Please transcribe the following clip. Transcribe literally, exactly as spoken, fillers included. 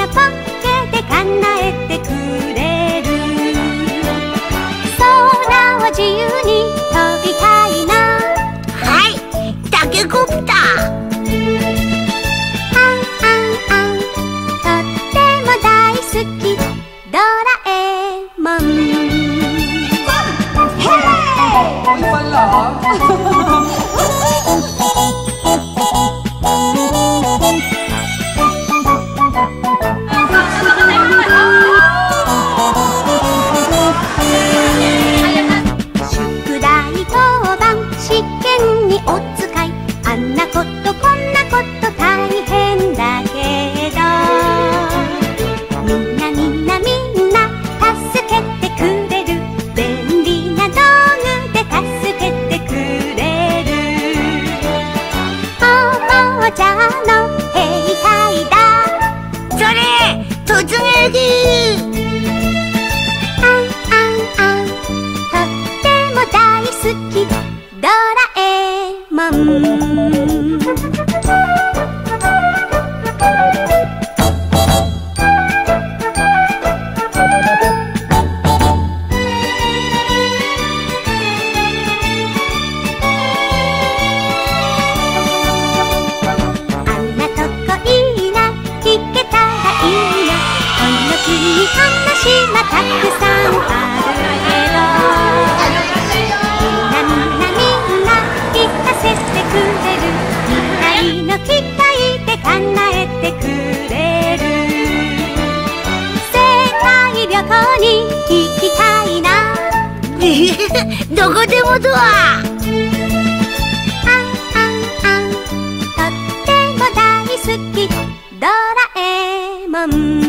ポッケで叶えてくれる。空を自由に飛びたいな。 はい、タケコプター。 あんあんあん、とっても大好きドラえもん。 ヘーイฟันเหรอ宿題当番試験にお使い、あんなことこんなこと大変だけど、みんなみんなみんな助けてくれる。便利な道具で助けてくれる。おもちゃの兵隊だ。 それ突撃。 あんあんあん、とっても大好きドラえもん。あんなとこいいな、行けたらいいな。この国話はたくさんあるけど、みんなみんなみんな聞かせてくれる。未来の機械で叶えてくれる。世界旅行に行きたいな。 どこでもドア。 あんあんあん、とっても大好きドラえもん。